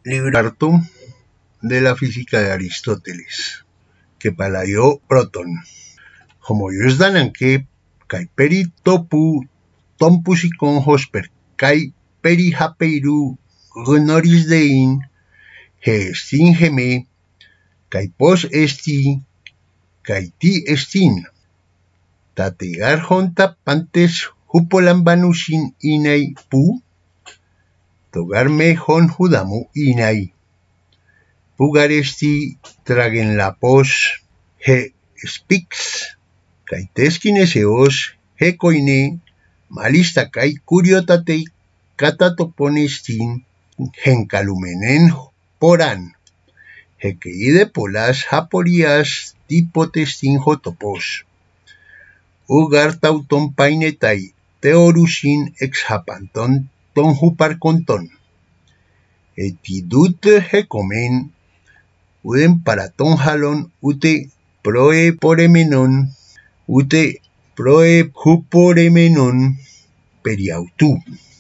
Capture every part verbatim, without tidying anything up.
Librarto de la física de Aristóteles, que palayo proton. Como ellos dan que kai peri topu tompusikon hosper kai peri hapeiru gonoris dein he stingeme kai pos esti kai ti estin tategar honta pantes hupolambanusin inai pu togarme hon hudamu inai pugaresti tragen la pos he speaks kai teskineseos he koine malista kai curiotatei katatoponestin henkalumenen poran he keide polas haporias tipotestin hotopos ugar tauton painetai teorusin ex hapanton ton huparconton etidut he comen uden paraton halon ute proe poremenon ute proe huporemenon periautu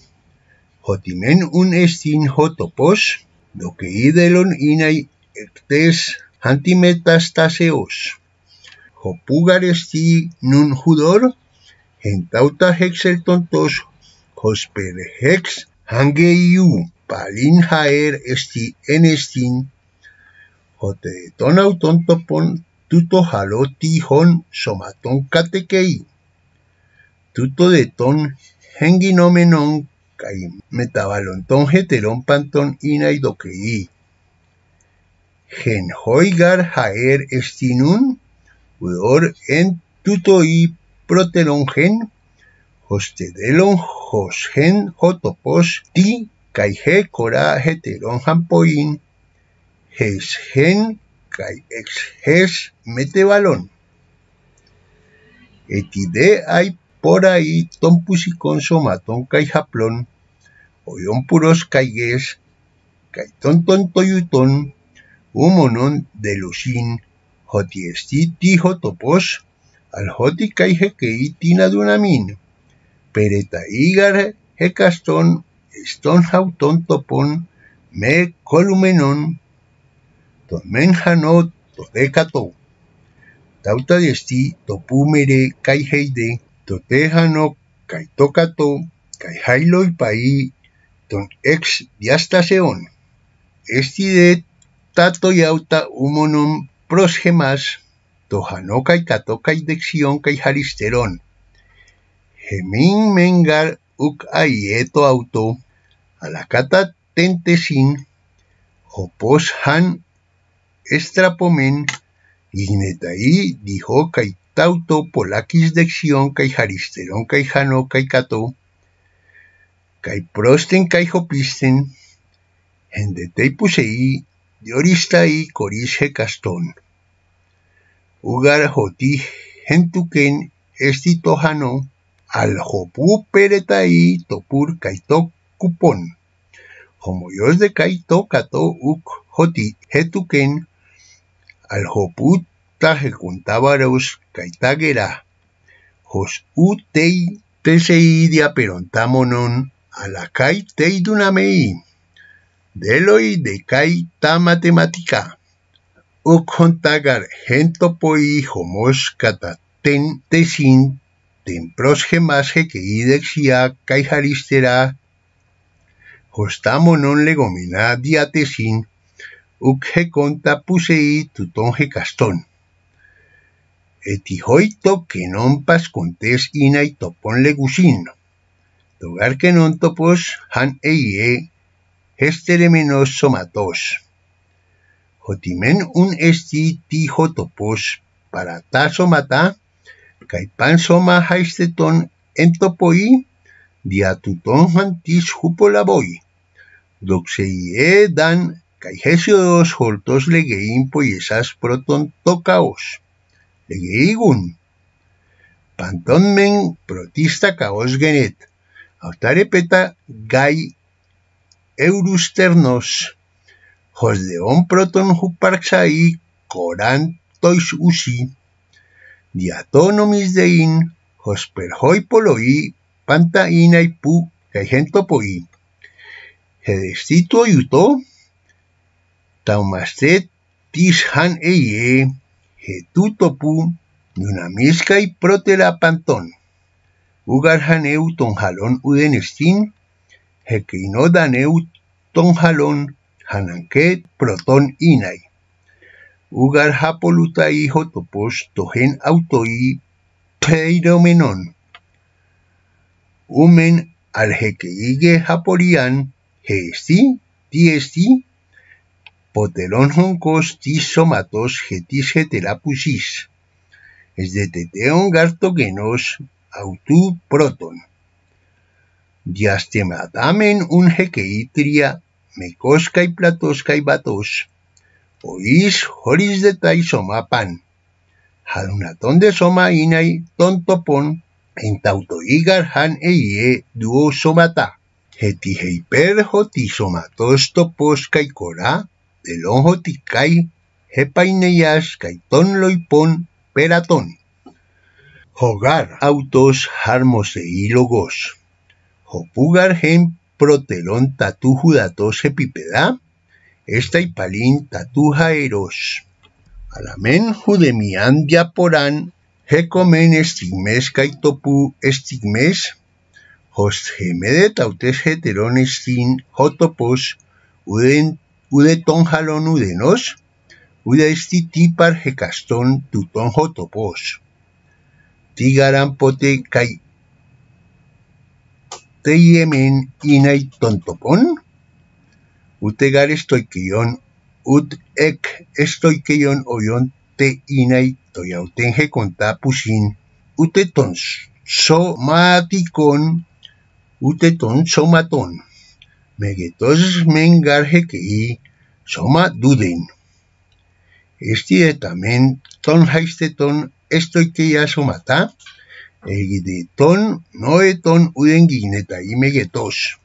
hotimen un estin hotopos do que idelon inai ectes antimetastaseos hopugar esti nun hudor gentauta hexeltontos hosper hex hangeiu palin haer esti enestin hote tonauton topon tuto haloti hon somaton katekei tuto de ton henginomenon kai metabalonton heteron panton inai dokei gen hoigar haer estinun udor en tutoi protelongen hostedelon hosgen hotopos ti kai he cora heteron hampoin hes gen kai ex hes metebalon etide hay por ahí tompusikon somaton kai haplon oyon puros kaiges kai tonton toyuton umonon de lusin hotiesti ti hotopos al hoti kai hekei tinadunamin pereta igar hekaston eston hauton topon me columenon ton menjano todekato tauta desti topumere kai heide totejano kai tokato kai hailoi pai ton ex diastaseon esti de tato yauta umonon prosgemas tojano kai kato kai dexion kai haristeron gemin mengar uk aieto auto alakata tentesin hopos han estrapomen ignetai dijo kai tauto polakis dexion kai haristeron kai jano kai kato kai prosten kai hopisten hendetei pusei dioristai coris hekaston ugar hoti gentuken esti tojano al hopu peretai topur kai to kupon homoyos de kai to kato uk hoti hetuken al hopu tajekuntavaros kai tagera hos utei tesei diaperontamonon ala kai tei dunamei deloi de kai ta matemática uk hontagar gentopoi homos kata ten tesin ten prosgemas hekei dexia kai haristera hostamonon legomina diatesin uk hekonta pusei tuton hekaston etihoito kenon pascontes inai topon legusin togar kenon topos han eie hesteremenos somatos hotimen un esti ti hotopos para ta somata kai pan soma haisteton entopoi diatuton hantis hupolaboi doxeie dan kai hesiodos holtos legein poiesas proton tocaos legeigun panton men protista caos genet autarepeta gai eurusternos hosdeon proton huparxai coran tois usi diatonomis dein hosperhoi poloi panta inai pu kai gentopoi hedestito yuto Taumastet tishan eye, hetutopu, nunamiska y protela pantón. Ugar haneu tonjalón udenestin, hekeino daneu tonjalón, hananket proton inay. Ugar hapoluta hijo topos tohen autoi peiromenon. Umen al hekeige haporian, hesti, tiesti, potelón joncos tis somatos getis hetelapusis. Es de teteon gartogenos autu proton. Diastematamen un hekeitria, mecosca y platosca y batos. Ois horis de tai soma pan. Halunatón de soma inay tontopon, en tautoigar han eye duo somata. Heti heiper hoti somatos topos kai cora, delon hoti kai, hepaineyas kai ton loipon peratón. Hogar autos harmosei logos. Hopugar gen protelón tatu judatos epipeda, esta y palín tatu jaeros. Alamen judemian diaporan, hecomen estigmes kaitopu estigmes, host gemede tautes heteron estin hotopos, uden udeton jalon udenos, uda esti tipar hecaston tuton hotopos. Tigaran pote kai teyemen inay tontopon, utegar estoikion, ut ek estoikion oyon te inay toyauten heconta pusin, uteton somaticon, uteton somaton, megetos mengar hekei soma duden. Esti etamen ton haisteton estoikeia somata, egideton noeton udengineta y megetos.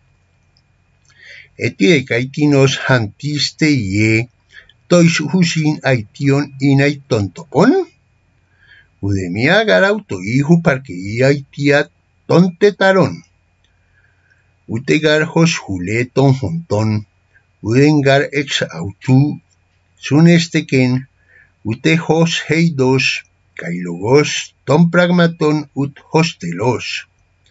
Eti ekaitinos hantiste ye, tois husin aition inay tontopon, udemia garauto hijo parque aitia tontetaron. Utegar hos juleton junton, udengar ex autu, sunesteken, ute hos heidos, kailogos, ton pragmaton ut hostelos.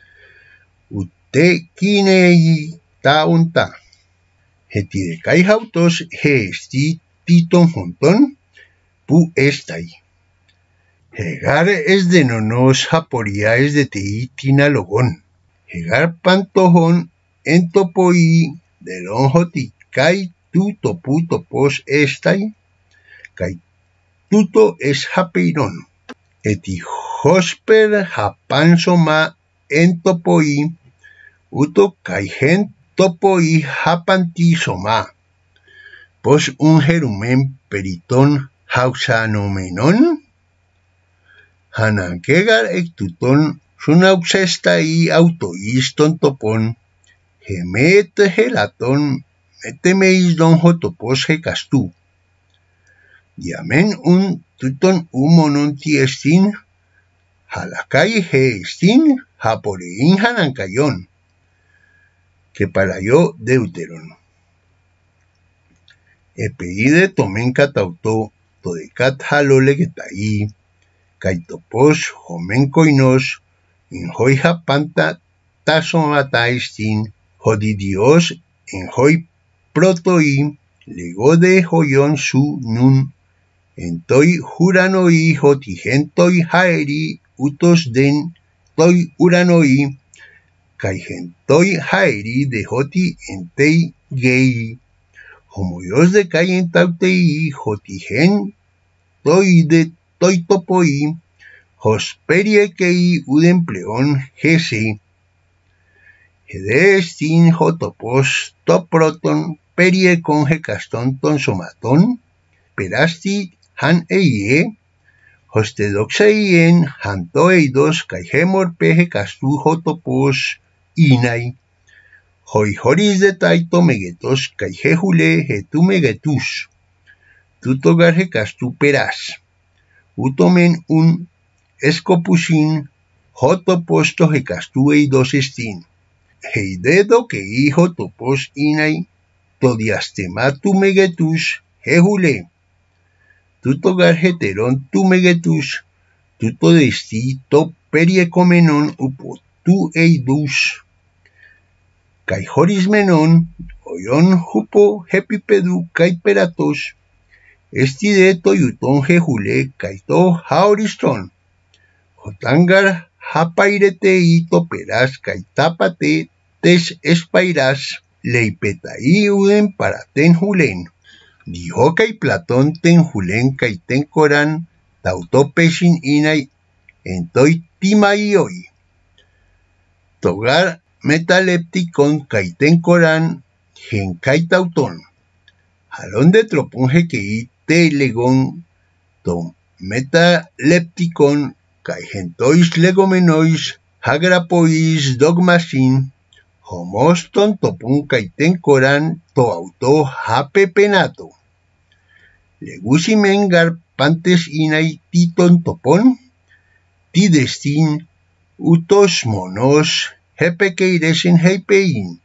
Ute kinei taunta. Heti de kai autos he esti titon junton, pu estai. Hegar es de nonos japoria es de tei tinalogon. Hegar pantojon en topoi de lonjoti kai tu topu topos estai, kai tuto es japeiron. Eti hosper japansoma en topoi, uto kai gen topoi japanti soma. Pos un jerumen periton hausanomenon, hanankegar ectuton sunauxesta y autoiston topon, gemet gelaton metemeis don hotopos hecastu. Diamen un tuton humonon tiestin, halakai heestin, japorein hanankayon, que para yo deuteron. Epeide tomen catauto, todecat halole getai, kaitopos homen koinos, in hoi japanta tasomataistin, jodidios en hoi protoi, lego de hoyon su nun, entoi juranoi hotigentoi haeri utos den toi uranoi, caigentoi haeri de hoti entei gei, homoyos de caien tautei hotigen toi de toi topoi, hosperie kei udempleon gese, hedestin hotopos toproton perie con hecaston ton somaton, perasti han eye, hostedoxeien hantoeidos caihemor peje castu hotopos inay, hoi horis de taito megetos caihejule hetu megetus, tutogar hecastu peras, utomen un escopusin, hotoposto hecastu eidos estin, heidedo que hijo topos inay, todiastema tu megetus, jejule. Tuto gargeterón tu megetus, tuto desti to periecomenon upo tu eidus. Kai horismenon, oyon hupo hepipedu kai peratos, esti de toyuton jejule kai to hauriston. Jotangar hapairete y toperas kai tapate tes espairas, leipetai uden para ten julen. Dijo kai Platón ten julen kai ten coran, tautopesin inai entoi timai hoy. Togar metalepticon kai ten coran, gen kai tauton. Jalón de troponje que i te legon, tom metalepticon kai gentois legomenois, hagrapois dogmasin, homoston topun kai ten coran, to auto hapepenato. Legusimengar pantes inai titon topon, ti destin, utos monos, hepekeiresen heipein.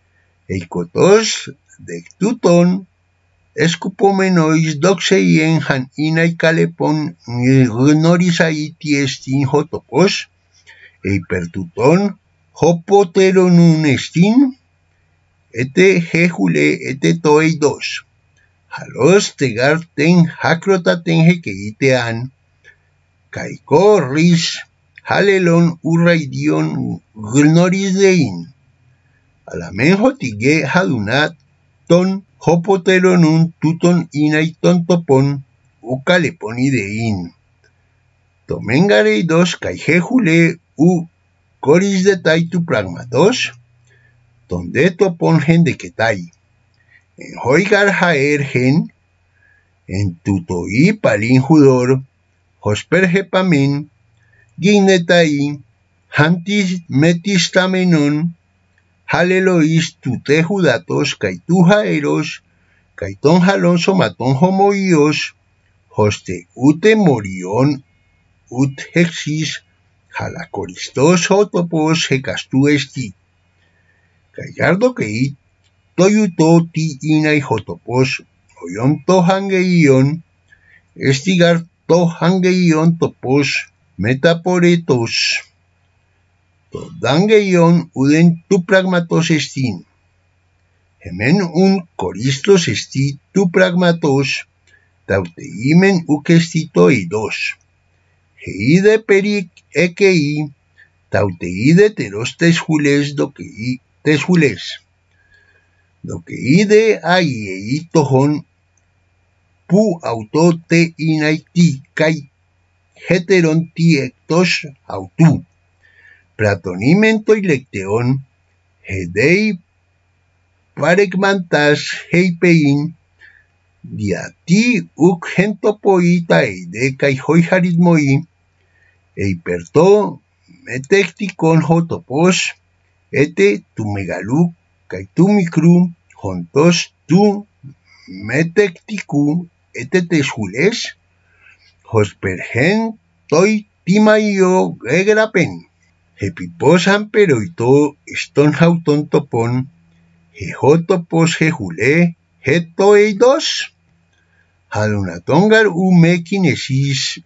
Eikotos dectuton, escupomenois doxeien han inai calepon gnorisai tiestin hotopos, eipertuton hopoteronun estin, ete jejule ete toeidos. Halos tegar ten hacrota ten hekeitean, caiko ris, halelon urraidion gnoris dein. Alamen hotige hadunat ton hopoteronun tuton inai tontopon, ucaleponi dein. Tomengarei dos kai jejule u coris de tai tu pragmatos, donde topon gen de ketai. En hoigar jaer gen, en tutoi palin judor, hosper hepamen, gignetai, hantis metistamenon, halelois tute judatos, kai tu jaeros, kai ton jalon somaton homoios, hoste ute morion, ut hexis, jalacoristos hotopos hecastu esti. Gallardo kei toyuto ti inai hotopos, oyon to hangeion, estigar to hangeion topos, metaporetos. To dangeion uden tu pragmatos estin. Hemen un coristos esti tu pragmatos, tauteimen ukestito eidos. Heide peric ekei, tauteide teros tesjules dokei tesjules. Dokeide aiei tohon pu auto te inai ti kai heteron ti ectos autu. Platonimento y lecteon, hedei paregmantas heipein, diati uk gentopoita eide kai hoiharismoi, eiperto metecticon hotopos, ete tu megalu kai tu micru, jontos tu metecticu ete tesjules, hospergen toi timaio gegrapen. Hepiposan peroito eston hauton topon, hejotopos jejule, hetoeidos. Halunatongar u mekinesis,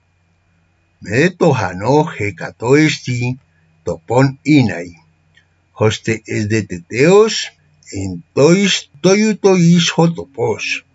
medetojano hecato esti, topon inai. Hoste es de teteos, entois toyutois hotopos.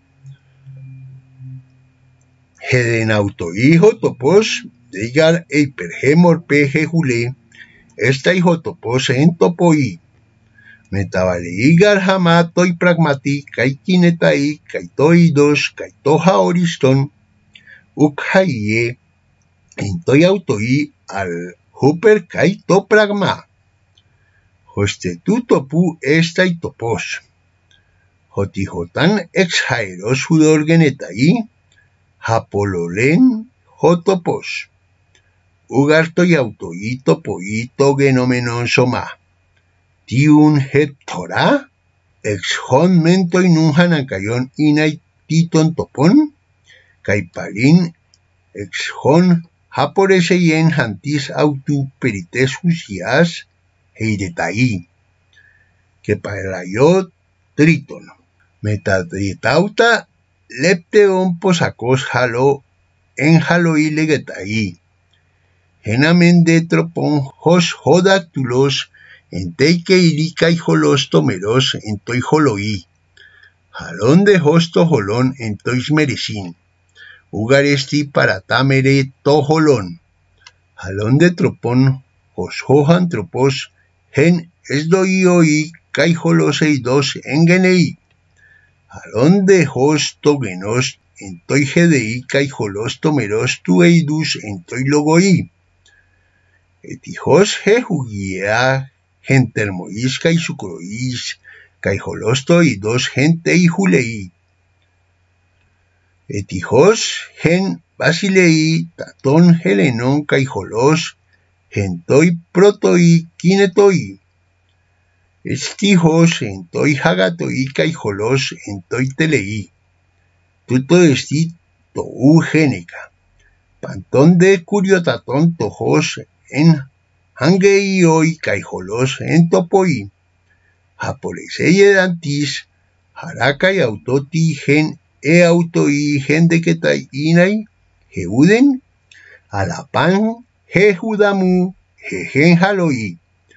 Hedenautoi hotopos, deigar eipergemorpe jejule, esta hijotopos en topoi. Metabaleigar hamatoi pragmati, kai kinetai, kai toidos, kai toja oriston, ukhaie, entoi autoi al huper kai to pragma. Hoste tu topu esta topos. Hotijotan ex jaeros hudor genetai, hapololen hotopos. Ugarto y autoito poito genomenon soma. Tiun heptora, ex hon mento inunhan ancayon inai titon topon, caipalin ex hon haporeseyen hantis autu perites husias heidetai, que para yo triton. Metadetauta lepteon posacos halo en haloi legetai. Genamente tropon hos hodactulos en teike irica y holos tomeros en toi holoi. Jalón de hosto holón en tois merecin. Ugaresti para tamere to holón. Jalón de tropón hos hojan tropos gen esdoi oi kai holos eidos en genei. Jalón de hosto genos en toi gedei kai holos tomeros tu eidus en toi logoi. Etijos he jugia gen termois kai sucrois kai holosto y dos gente y julei. Etijos gen basilei taton helenon kai holos gentoi protoi kinetoi. Estijos en toi hagatoi kai holos en toi telei. Tuto esti tou geneca. Pantón de curiotaton tojos en hangei oi kai holos en topoi. Japoresei edantis, haraka y autoti gen e autoi gen de ketai inai, jeuden, alapan, je judamu, je gen haloi.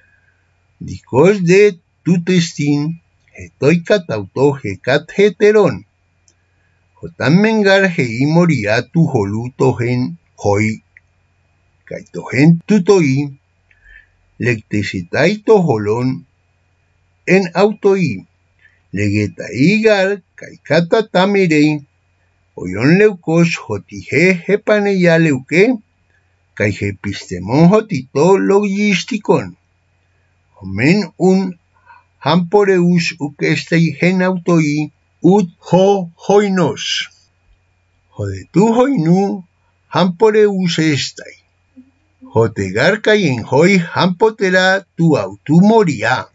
Dikos de tutestin, jetoi katauto je kat heteron. Jotan mengar je moria tu holuto gen hoi. Kaito gen tutoi, lectesitai to holon, en autoi, legeta igar, kaikata tamirei, oyon leucos jotije jepaneya leuque, kaijepistemon jotito logisticon. Omen un hamporeus uquestei gen autoi, ut ho hoinos. Jodetu hoinu, hamporeus estai. Jotegar kai en hoi hampotera tu autu moria.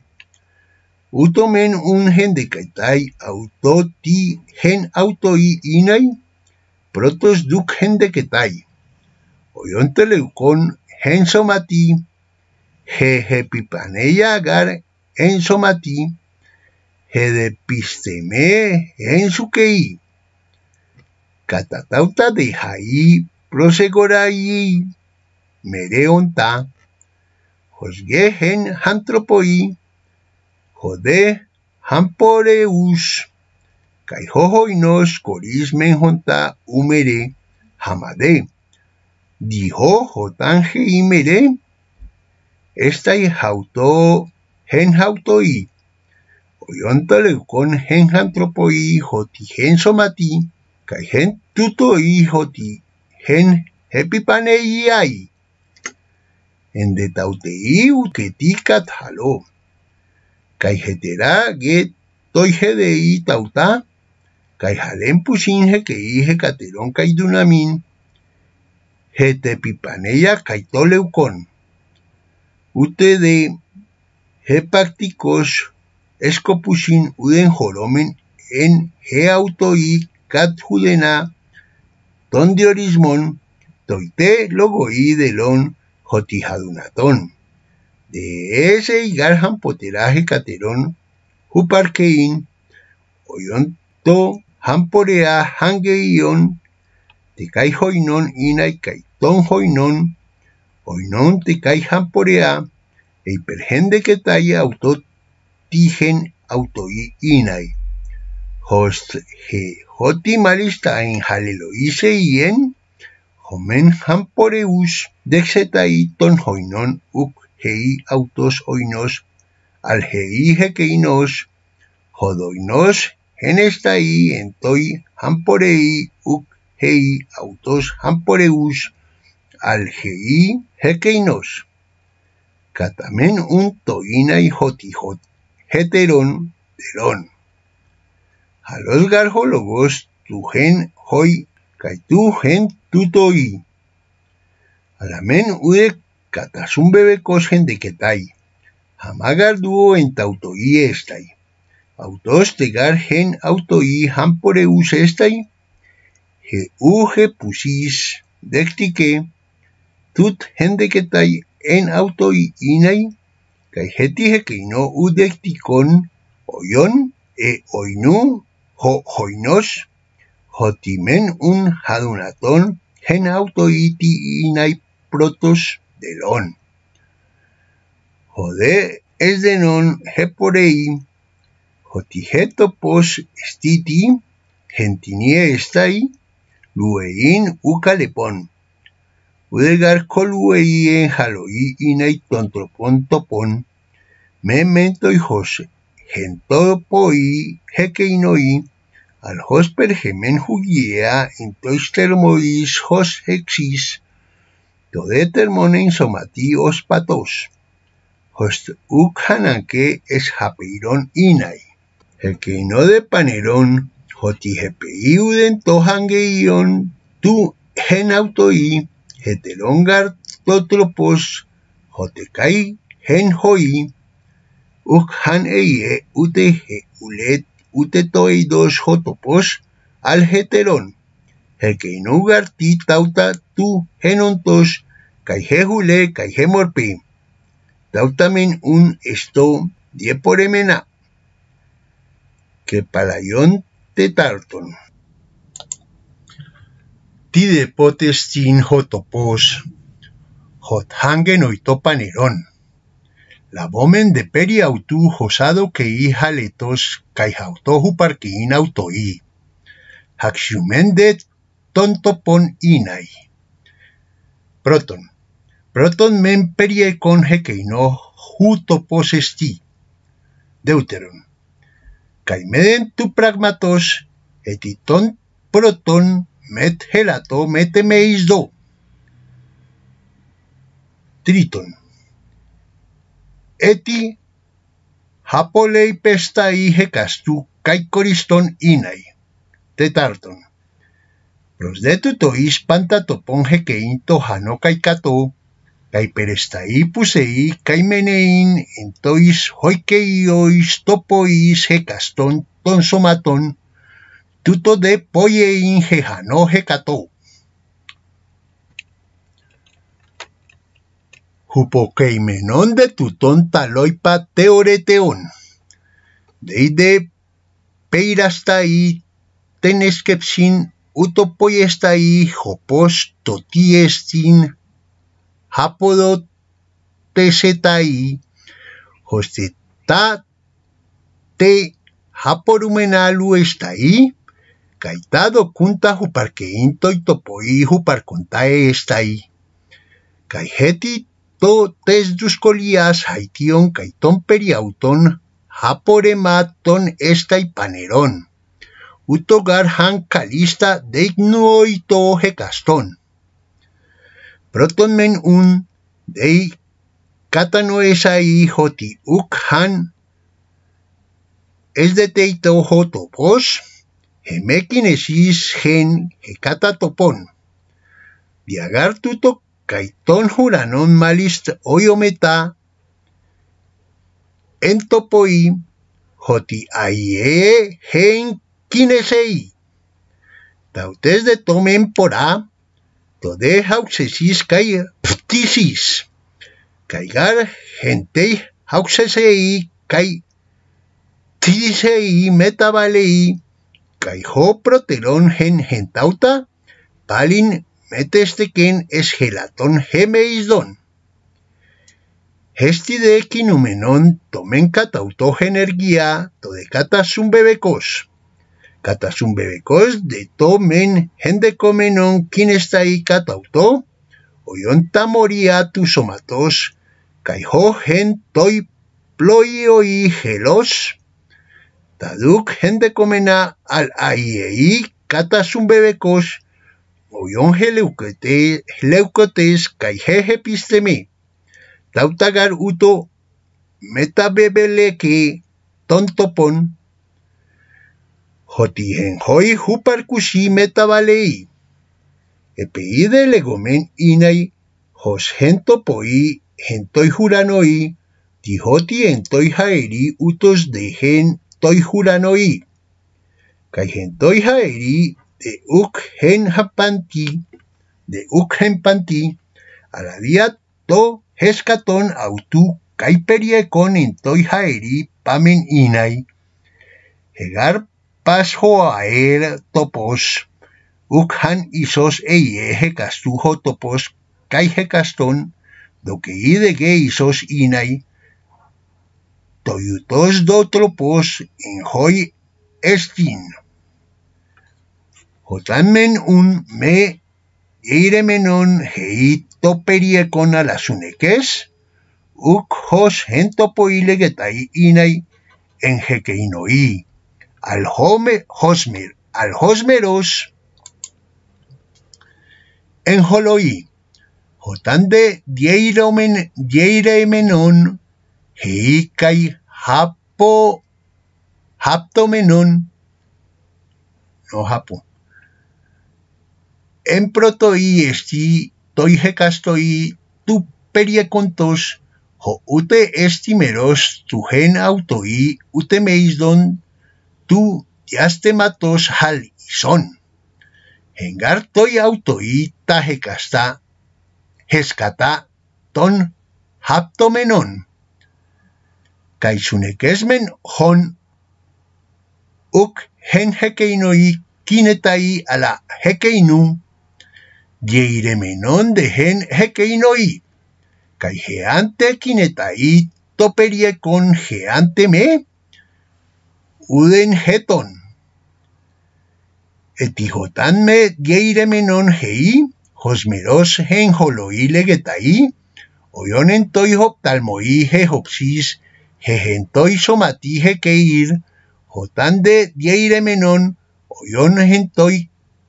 Utomen un gen de kaitai autoti gen autoi inai, protos duk gen de ketai. Oyon teleucon gen somati, je jepipaneya agar en somati, je de pisteme en sukei. Katatauta de jai prosegorai mereonta, josge gen hantropoi, jode hamporeus, kai hohoinos coris menjonta umere hamade, dijo jotanje imere, estai hauto gen hautoi, oyontaleucon gen hantropoi joti gen somati, kai gen tutoi joti gen hepipaneiai, en de tautei uketikat halo. Kai hetera ge toi hedei tauta, kai halen pusinje que ije cateron kai dunamin, hete pipaneya kai toleucon. Ute de hepacticos escopusin uden joromen en he autoi cat judena, donde orismon, toite logoi delon jotijadunaton. De ese igarhan poteraje caterón, huparkein, oyonto, hamporea, hangeion, te kai hoinon inai kai ton hoinon, oinon te kai hamporea, e hipergende que talla autotigen autoi inai. Host he hoti malista en haleloise ien, homen hamporeus, dexetai ton hoinon uk hei autos oinos, al hei hekeinos, jodoinos, genestai entoi hamporei uk hei autos hamporeus, al hei hekeinos. Katamen un toinai hotijot, heteron delon. Halos garjologos tu gen hoi, kai tu gen tutoi. Alamen ude Katasun bebecos gen de ketai, hamagar duo en tautoi estai, autos tegar gen autoi hamporeus estai, he uge pusis dectique, tut gen de ketai en autoi inai, kai heti hekeino udecticon, oyon e oinu ho hoinos, hotimen un hadunaton, gen autoiti inai protos delon. Jode es de non heporei, hotigeto pos stiti, gentinie estai, luein ucalepon. Udegar coluei en haloi inai tontropon topon, me mentoi jose, gentopoi hequeinoi, al hosper gemen jugiea intois termois hos hexis, tode termonen somati os patos. Host uk hananke es japeiron inai. Hequeino de paneron, hoti hepei uden tohangeion tu gen autoi, hetelongar totropos, hotekai gen hoi, uk han eie ute he ulet ute toeidos hotopos al hetelon. Hequeinugar ti tauta tu genontos, kai hejule kai hemorpe. Tautamen un esto die poremena. Que palayon te tarton. Ti de potestin hotopos, hot hangen oitopaneron. La bomen de peri autu hosado que i jaletos kai hautohu parquein autoi. Haxiumen de tontopon inai. Proton. Proton men periecon hekeino hutopos esti. Deuteron. Kai meden tu pragmatos etiton proton met helato metemeis do. Triton. Eti hapolei pestai hecastu kai coriston inai. Tetarton. Prosdetu tois pantatopon hekein tohano kai kato, kai perestai pusei kai menein entois hoikeiois topois hecaston tonsomaton, tuto de poiein hejano hecato. Hupokeimenon de tuton taloipa teoreteon. Deide peirastai teneskepsin utopoiestai hopos totiestin hapodo tesetai hosteta te haporumenalu estai kaitado kunta huparkeinto itopoi huparcontae estai kai heti to tesduscolias haition kaiton periauton haporematon estai paneron utogar han calista deignuoito hecaston. Proton men un dei catanoesai hoti uk han es de teito hotopos hemekinesis gen hecatatopon. Diagar tuto kaiton juranon malist oyometa entopoi hoti aie gen kinesei. Tautes de tomen porá tode hauxesis kai ptisis. Kaigar gentei hauxesei kai tidisei metabalei kai ho proteron gen gentauta palin metesteken es gelaton gemeisdon. Hesti de kinumenon tomen catauto energia tode catasum bebecos. Catasum bebecos de tomen gendecomenon kinestai catauto, oyonta moria tu somatos, caiho gen toi ploioi gelos, taduk gendecomena al aiei catasum bebecos, oyon geleucotes caiheje pisteme, tautagar uto metabebeleke tontopon, Hotigen hoi huparkushi metabalei. Epei de legomen inai, hos gento poi, gentoi juranoi, tihoti entoi haeri utos de gen toi juranoi. Kai gentoi haeri de uk gen hapanti, de uk gen panti, aladia to heskaton autu kai periekon entoi haeri pamen inai. Hegar pas hoaer topos, ukhan isos eye hekastuho topos, kai hekaston, do que ide que isos inai, toyutos dotropos in hoi estin. Jotanmen un me eiremenon hei toperiekon alasunekes, uk hos hentopoile getai inai en hekeinoi, al home hosmer, al hosmeros en holoi, jotande dieromen dieremenon hei kai hapo haptomenon no hapo en protoi esti toi hekastoi tu periekontos ho ute estimeros tu gen autoi ute meisdon tu diastematos hal ison. Hengar toi autoi ta hekasta heskata ton haptomenon. Kaisunekesmen hon uk hen hekeinoi kinetai ala hekeinu dieremenon de gen hekeinoi. Kai geante kinetai toperiekon geante me uden heton. Etijotan me dieremenon hei, hosmeros gen holoi legetai, oyonen toi hoptalmoi he hopsis, hegentoi somati hekeir, jotan de dieremenon, oyon gentoi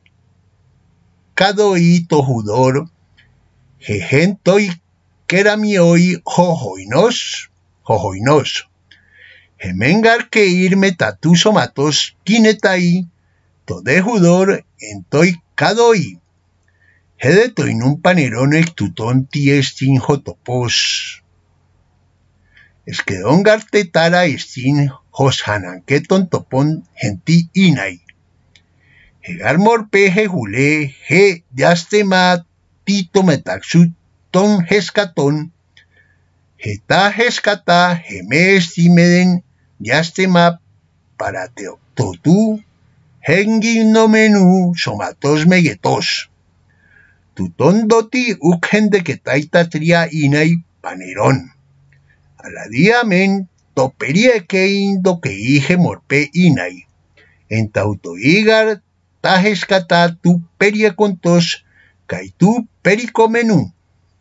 kadoi tohudor, hegentoi keramioi jojoinos, jojoinos. Hemengar que irme tatu somatos kinetai, todejudor entoi kadoi. Hedetoi nun paneron ectuton tiestin jotopos. Esquedongar tetara estin hoshananketon topon genti inai. Hegar morpe he jule he diastema tito metaxut ton heskaton, heta heskata heme estimeden diastema para totu henginomenu somatos megetos. Tuton doti ukhende que taita tria inai paneron. Aladia men toperie que indo que ije morpe inai. En tautoigar ta heskata tu periekontos kai tu pericomenu.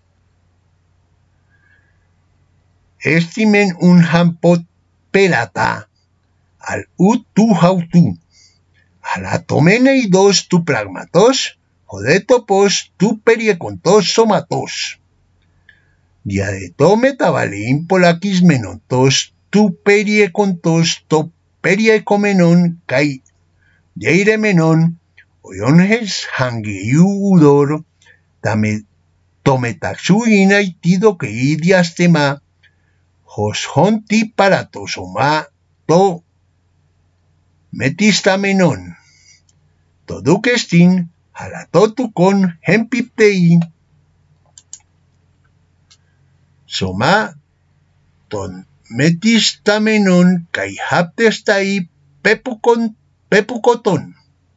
Estimen un hampot pelata, al ut tu hautu, al atomene dos tu pragmatos, jodetopos tu periekontos somatos. Diadetome tabalein polakis menontos tu periekontos to periekomenon kai deiremenon, oyonjes hangeiu udor, tame tometaxu inai tido que idiastema, hoshonti paratosoma to metistamenon. Todukestin halatotu con hempiptei. Soma ton metistamenon kai haptestai pepukon pepukoton.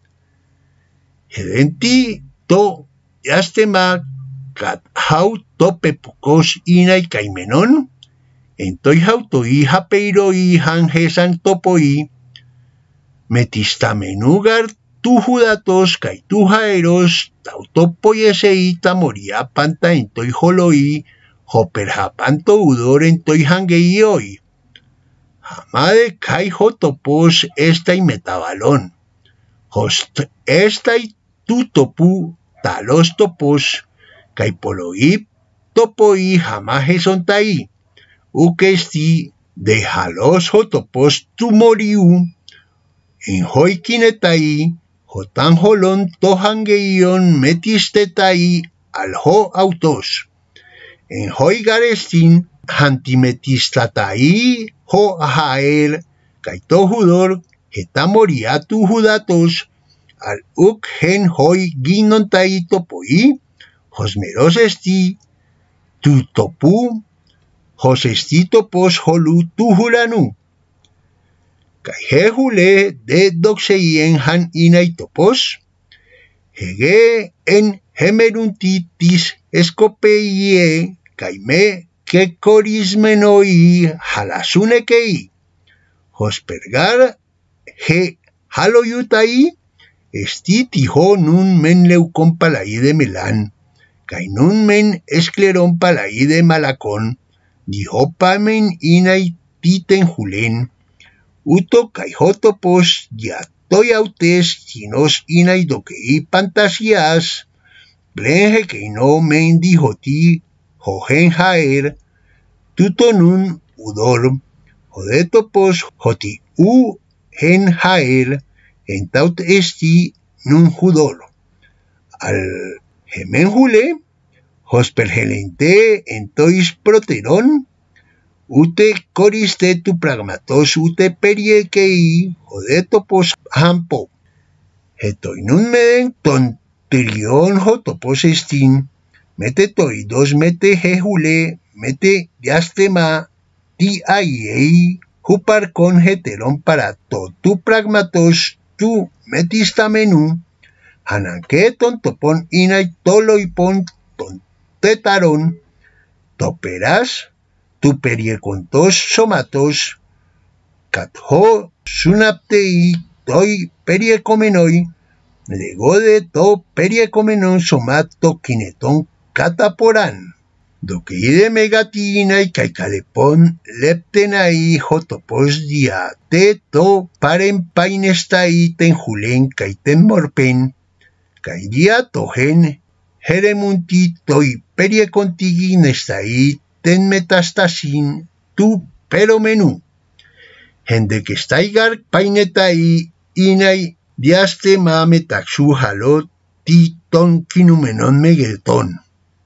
Hedenti to yastema kat hau to pepukos inai kaimenon. Entoi hautoi hapeiroi hangesan topoi, metistamenugar tu judatos kai tu jaeros, tautopoyesei tamoria panta entoi holoi, hoperhapanto udor entoi hangeioi. Hamade kai hotopos estai metabalon, host estai tu topu talos topos, kai poloi topoi hamajesontai. Ukesti de halos hotopos tumoriu, en hoi kinetai, hotan holon tohangeion metistetai al ho autos. En hoi garestin hantimetistatai ho ahaer, kaito judor, hetamoriatu judatos, al uk gen hoi ginontai topoi, hosmeros esti, tu topu, Josestito pos holu tuhulanu. Kaijehule de doxeien han inaitopos. Hege en hemeruntitis escopeie kaime que corismenoi halasunekei. Hospergar he haloyutai esti tijo nun men leucon palai de Melán. Kai nun men esclerón palai de Malacón. Dijo pamen inai titen julen. Uto caijotopos ya toyautes sinos inai dokei pantasias. Blenje que no men dijo ti jojen jaer. Tuto nun udor. Jodetopos joti u gen jaer. Entaut esti nun judor. Al gemen jule. Hospergelente entois proteron. Ute coriste tu pragmatos ute periekei jodetopos hampo. Hetoinun meden tonterion jotopos estin. Mete toi dos mete jejule mete diastema ti aiei jupar con heteron para to tu pragmatos tu metistamenú. Hananke tontopon inai toloipon tontetaron. Toperas tu periecontos somatos, catho sunaptei toi periecomenoi, legode to periecomenon somato kineton cataporan. Dokeide megatina y caicalepon leptenai jotopos dia te to paren painestai ten julen caiten morpen, caidia togen jeremunti toi periecontigi nestai ten metastasin tu pero menú. Hende que staigar painetai inai diaste mame taxu halot ti ton kinumenon megeton.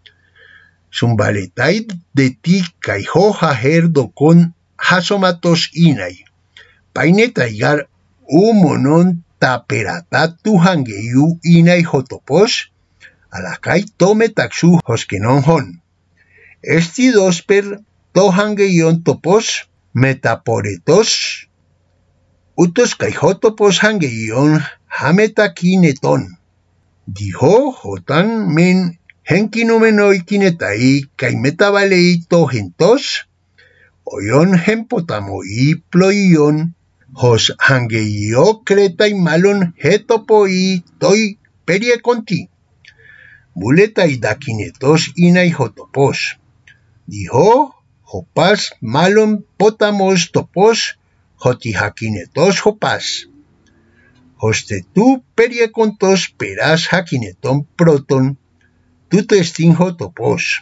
Sumbaletai de ti caijo jajer docon hasomatos inai. Painetaigar u monon taperatatu hangeiu inai jotopos. Alacai tome taxu hoskenon hon. Esti dosper tohangeion topos metaporetos utos caijotopos hangeion hametakineton. Dijo jotan men henkinumenoi kinetai kaimetabalei tohentos oyon hempotamoi ploion hos hangeio cretai malon hetopoi toi perieconti. Buletai dakinetos inai jotopos. Dijo, jopas malon potamos topos, jotihakinetos jopas. Hoste tu periecontos peras hakineton proton, tu testin jotopos.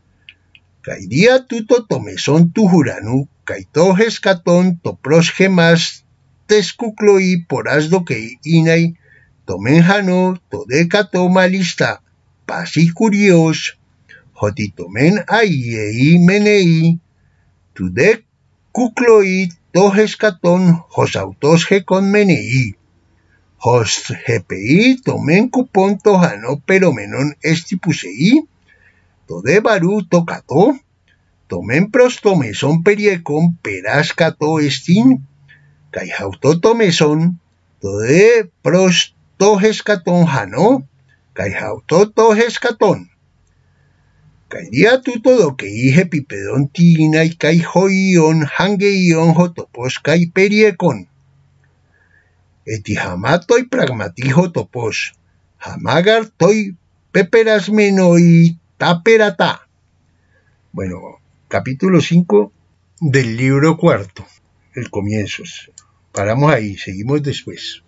Caidia tuto tomeson tu juranu, caito escaton topros gemas, tescucloi poras doquei inai, tomenjano todecato malista, pasi curios, jotitomen aiei menei, tude cucloi tojescaton josautos con menei, hos gpi tomen cupon tojano pero menon estipusei, tode baru tocato, tomen prostomeson periecon perascato estin, caijauto tomeson, tode prostojescaton jano, caijauto tojescaton. Caidia tuto do que ije pipedon tina y caijoion hangeion jotopos cai periecon. Eti jamato y pragmatijo topos, jamagar toi peperasmeno y taperata. Bueno, capítulo cinco del libro cuarto, el comienzo. Paramos ahí, seguimos después.